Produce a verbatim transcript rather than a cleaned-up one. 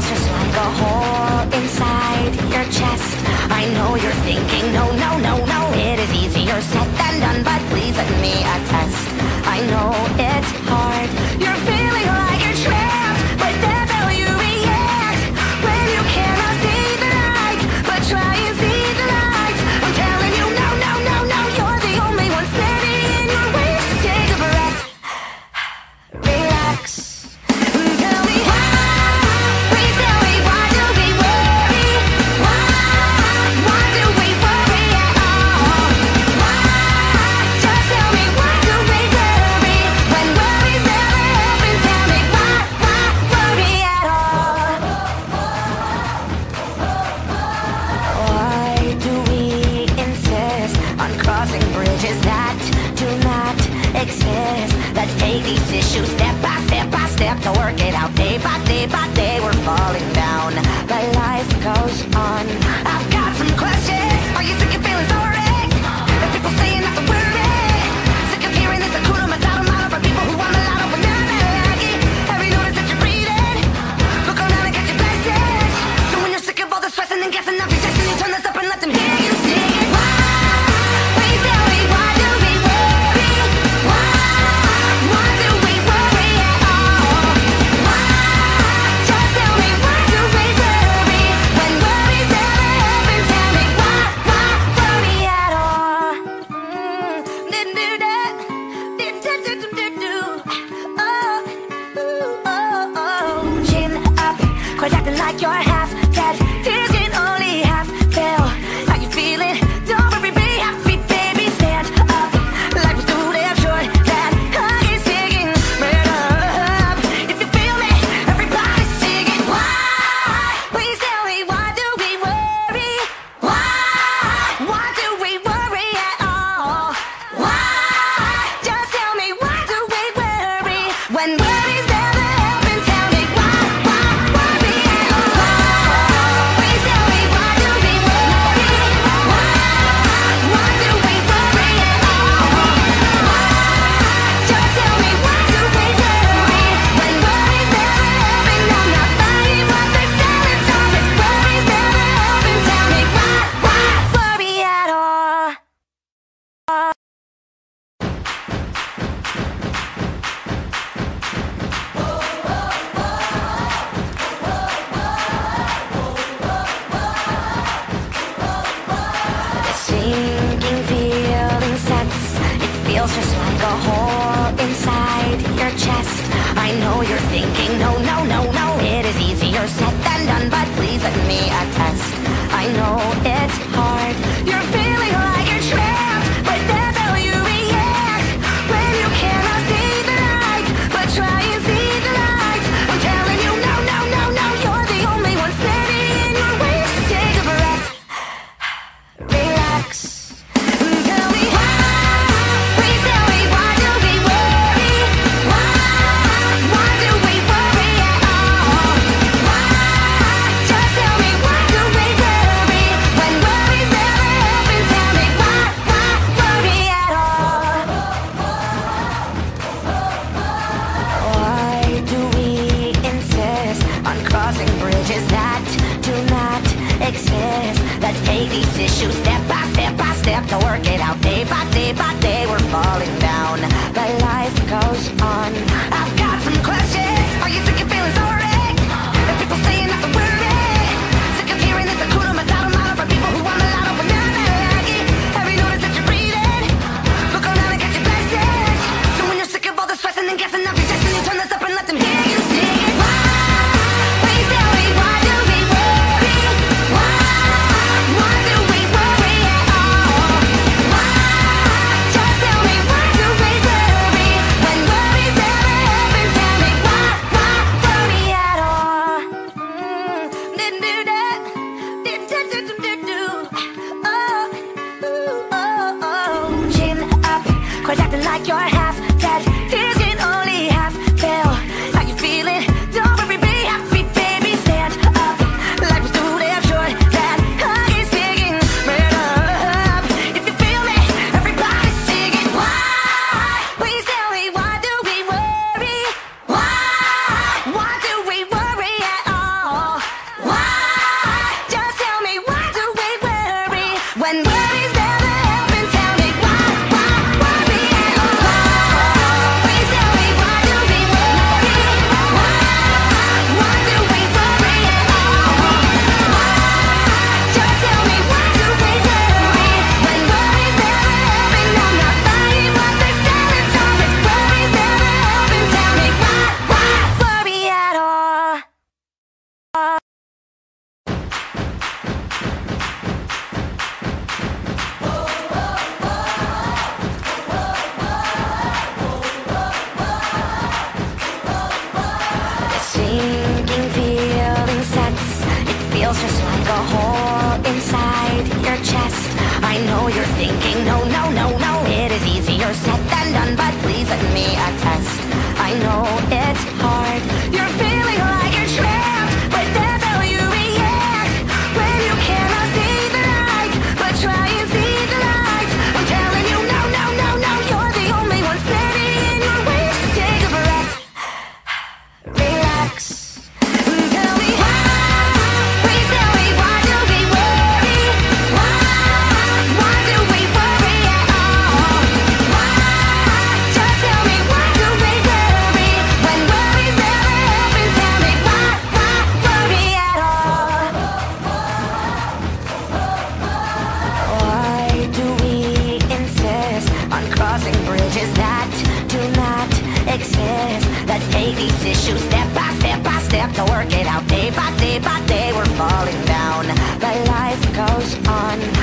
feels just like a hole inside your chest. I know you're thinking, no, no, no, no, it is easier said than done, but please let me attest. I know it's hard, you're feeling like you're trapped, but that's how you react when you cannot see the light, but try and see the light. I'm telling you, no, no, no, no, you're the only one standing in your way. Just take a breath, relax. Tell me why, please tell me why do we worry? Why, why do we worry at all? Why, just tell me why do we worry when worries never happen? Tell me why, why worry at all? Why do we insist on crossing bridges that do not exist? Let's take these issues step by step by step to work it out. Day by day by day we're falling down, but life goes on. I've got some questions. Are you sick of feeling so wrecked? The people saying not to worry. Sick of hearing this Hakuna Matata motto from people who want a lot but not like it. Have you noticed that you're breathing? Look around and catch your blessings. So when you're sick of all the stressing and guessing off your destiny, turn this up and let them hear you sing it. Why? Please tell me why do we worry? Why? Why do we worry at all? Why? Just tell me why do we worry when worries never happen? Tell me why, why worry at all? Mm, do-do-da, do-do-do-do-do. Oh, ooh, oh, oh. Chin up, quit acting like you're half dead. Tears can only half fill. How you feeling? Don't worry, be happy, baby. Stand up. Life was too damn short. That hug is singing right up. If you feel me, everybody's singing. Why? Please tell me why do we worry? Why? Why do we worry at all? Why? Just tell me why do we worry when worries never happen? Tell me why, why worry at all? Please tell me why do we worry? Why? Why do we worry at all? Why? Just tell me why do we worry when worries never happen? I'm not buying what they're selling, so if worries never happen, tell me why, why worry at all? The sinking feeling sets. It feels just like a hole inside your chest. I know you're thinking, no, no, no, no, it is easier said than done, but please let me attest. I know it's hard, you're feeling like you're trapped, but that's how you react when you cannot see the light, but try and see the light. I'm telling you, no, no, no, no, you're the only one standing in your way. Just take a breath, relax. Tell me why, please tell me why do we worry? Why? Why do we worry at all? Why? Just tell me why do we worry when worries never happen? Tell me why, why worry at all? Why do we insist on crossing bridges that do not exist? Let's take these issues step by step by step to work it out. Day by day by day we're falling down, but life goes on. I've got some questions. Are you sick of feeling so wrecked? The people saying not to worry. Sick of hearing this Hakuna Matata motto from people who want a lot but not like it. Have you noticed that you're breathing? Look around and catch your blessings. So when you're sick of all the stressing and guessing off your destiny, turn this up and let them hear you sing it. Why? Please tell me why do we worry? Why? Why do we worry at all? Why? Just tell me why do we worry when worries never happen? feels just like a hole inside your chest. I know you're thinking, no, no, no, no, it is easier said than done, but please let me attest. I know it's hard, you're feeling like you're trapped, but that's how you react when you cannot see the light, but try and see the light. I'm telling you, no, no, no, no, you're the only one standing in your way. Just take a breath, relax. Tell me why, please tell me why do we worry? Why, why do we worry at all? Why, just tell me why do we worry when worries never happen? Tell me why, why worry at all? Why do we insist on crossing bridges that do not exist? Let's take these issues step by step by step to work it out. Day by day by day we're falling down, but life goes on.